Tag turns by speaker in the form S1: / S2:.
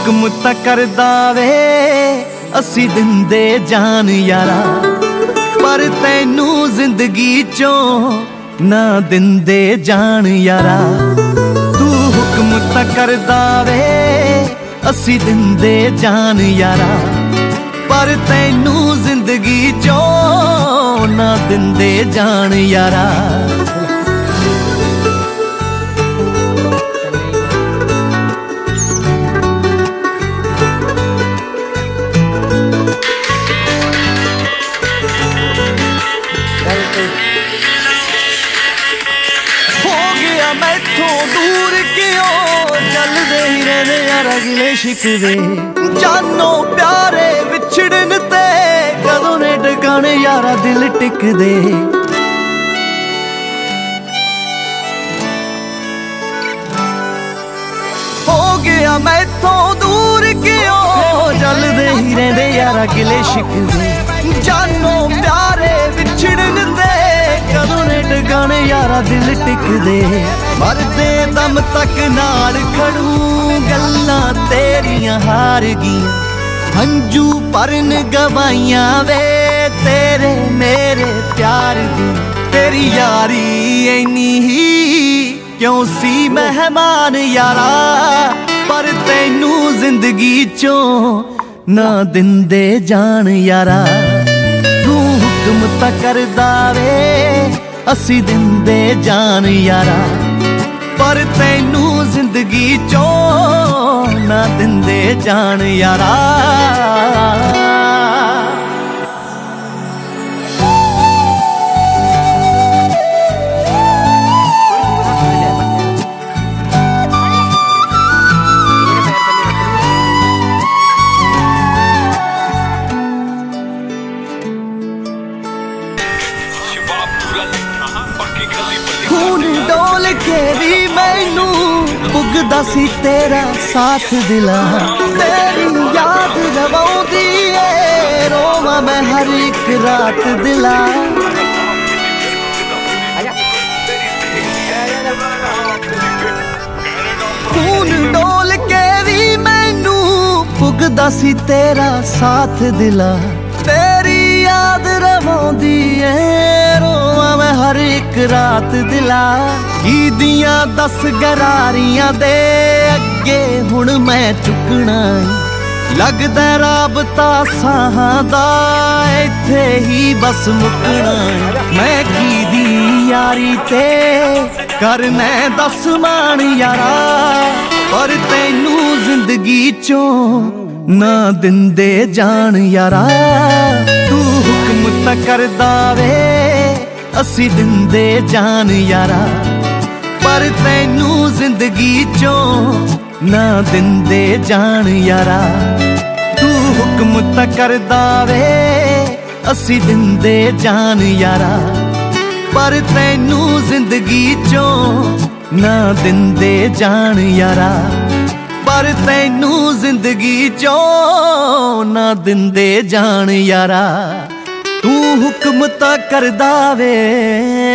S1: हुक्म ता करदा वे असी दिंदे जान यारा, पर तैनू जिंदगी चों ना दिंदे जान यारा। तू हुक्म ता करदा वे असी दिंदे जान यारा, पर तैनू जिंदगी चों ना दिंदे जान यारा। मैथों दूर क्यों चलदे ही रहने यारा गिले शिकवे, जानो प्यारे विछड़न ते कदों ने टकाने यारा दिल टिकदे। हो गया मैथों दूर क्यों चलदे ही रहने यारा गिले शिकवे, जानो प्यारे विछड़न ते कदों ने टकाने यारा दिल टिकदे। मरदे दम तक नाल खड़ू गल्लां तेरियां हार गियां, हंजू भरन गवाइयां वे तेरे मेरे प्यार दी। तेरी यारी इन्नी ही क्यों सी मेहमान यारा, पर तैनू जिंदगी चों ना दिंदे जान यारा। तू हुक्म ता करदा वे असी दिंदे जान यारा, पर तैनू जिंदगी चों ना दिंदे जान यारा। खून डोल के भी मैनू पुगदा सी तेरा साथ दिला, तेरी याद रवाउंदी ए रोवा मैं हर एक रात दिला। खून डोल के भी मैनू पुगदा सी तेरा साथ दिला, तेरी याद रवाउंदी ए रोवा मैं हर एक रात दिला। की दियां 10 गरारियां दे अगे हुण मैं चुकना, लगदा राबता साहां दा इत्थे ही बस मुकना। मैं की दी यारी ते करना 10 मान यारा, पर तैनू जिंदगी चों ना दिंदे जान यारा। तू हुक्म ता करदा वे असी दिंदे जान यारा, पर तैनू जिंदगी चों ना दिंदे जान यारा। तू हुक्म ता करदा वे असी दिंदे जान यारा, पर तैनू जिंदगी चों ना दिंदे जान यारा, पर तैनू जिंदगी चों ना दिंदे जान यारा। तू हुक्म ता करदा वे